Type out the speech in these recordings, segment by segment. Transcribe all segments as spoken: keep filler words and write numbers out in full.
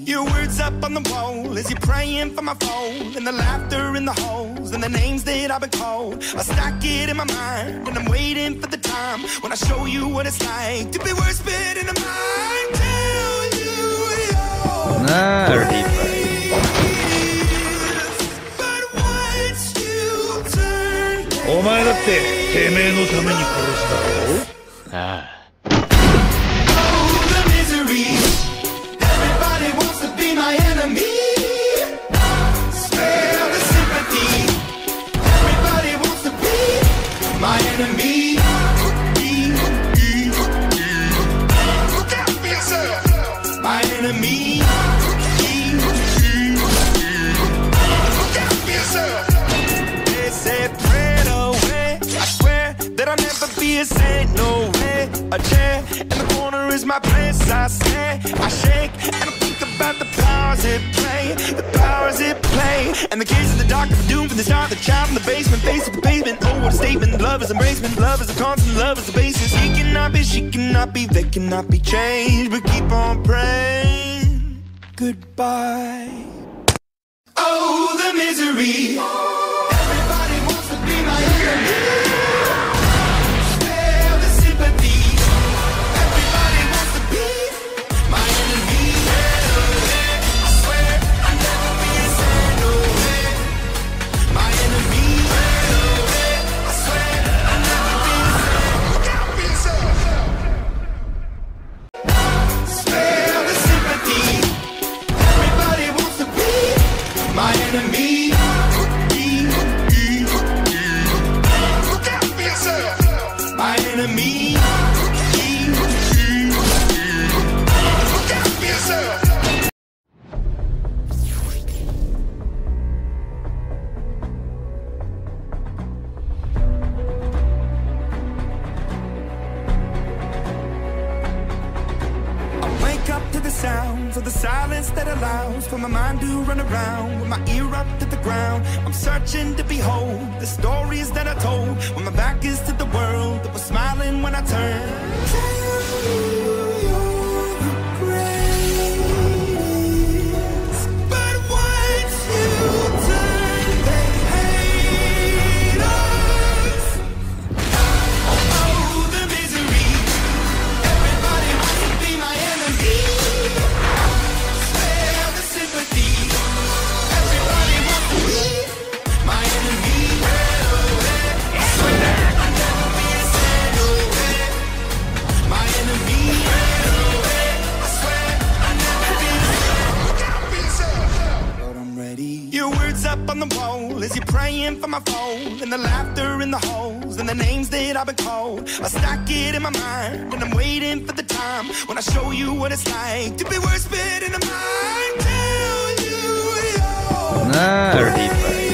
Your words up on the wall as you're praying for my phone, and the laughter in the halls and the names that I've been called. I stack it in my mind and I'm waiting for the time when I show you what it's like to be worse fit in the mind. Tell you you're dirty but once you turn, お前だっててめえのために殺したろ。ああ。 My enemy, spare the sympathy. Everybody wants to be my enemy. Look out for yourself. My enemy. Look out for yourself. They said pray away. I swear that I'll never be a saint. No way. A chair in the corner is my place. I stare, I shake, and I think about the powers at play, the powers at play. And the kids in the dark are doomed from the start. The child in the basement, face of the pavement. Oh, what a statement. Love is embracement. Love is a constant. Love is the basis. He cannot be, she cannot be, they cannot be changed. But keep on praying. Goodbye. Oh, the misery. Everybody wants to be my enemy. Spare the sympathy. Everybody wants to be my enemy. I swear I'll never be a saint. No way. My enemy. I swear I'll never be a saint. Look out for yourself. Spare the sympathy. Everybody wants to be my enemy. Look out for yourself. My enemy. Look out for yourself. I wake up to the sounds of the silence that allows for my mind to run around with my ear up to the ground. I'm searching to behold the stories that I told when my back is to the world that was smiling when I turned. But once you turn, they hate us. Oh, the misery. Everybody wants to be my enemy. Spare the sympathy. Everybody wants to be my enemy. I swear I'll never be a saint. No way. My enemy. I swear I'll never be a saint. Look out for yourself. But I'm ready. Your words up on the wall as you're praying for my phone, and the laughter in the halls and the names that I've been called. I stack it in my mind and I'm waiting for the time when I show you what it's like to be worse fit in the mind. Tell you you're dirty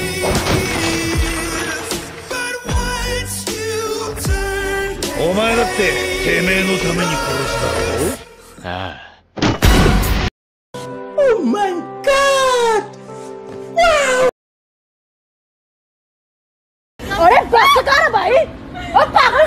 but once you turn, お前だっててめえのために殺したろ。ああ。 Oh my god! Wow! अरे बस कर भाई, अब पागल